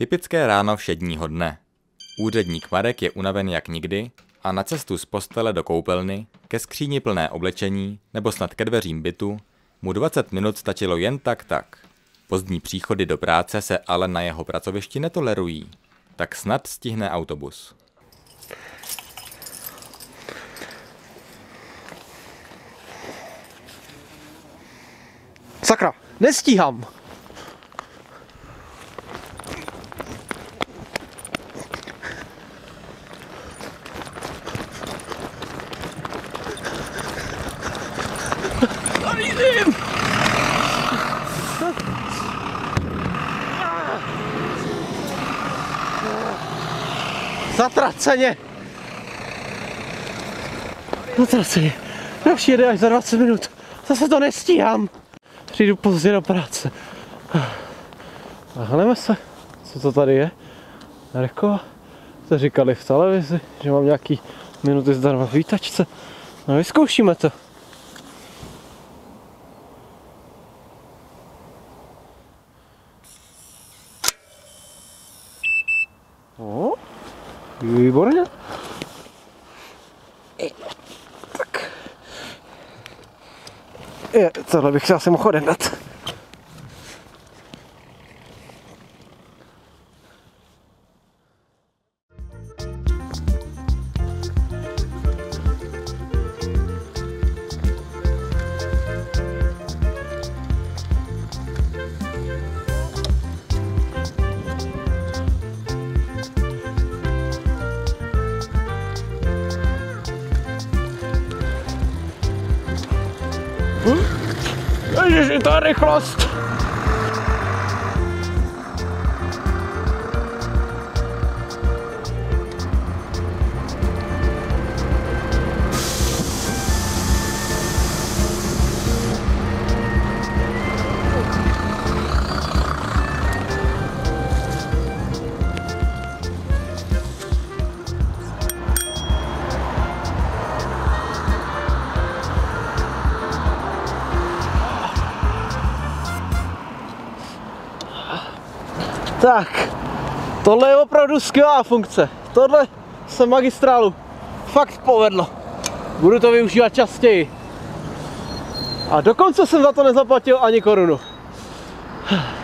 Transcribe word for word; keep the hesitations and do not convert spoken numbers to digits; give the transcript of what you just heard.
Typické ráno všedního dne. Úředník Marek je unaven jak nikdy a na cestu z postele do koupelny, ke skříni plné oblečení nebo snad ke dveřím bytu mu dvacet minut stačilo jen tak tak. Pozdní příchody do práce se ale na jeho pracovišti netolerují, tak snad stihne autobus. Sakra, nestíhám! Zavízím! Zatraceně! Zatraceně. Další jede až za dvacet minut. Zase to nestíhám. Přijdu pozdě do práce. Nahleme se, co to tady je. Reko, to říkali v televizi, že mám nějaký minuty zdarma v výtačce. No vyzkoušíme to. O, výborně. Tak. Je, tohle bych se asi mohl odehnat. Ježiši, to je rychlost! Tak, tohle je opravdu skvělá funkce. Tohle se magistrálu fakt povedlo. Budu to využívat častěji. A dokonce jsem za to nezaplatil ani korunu.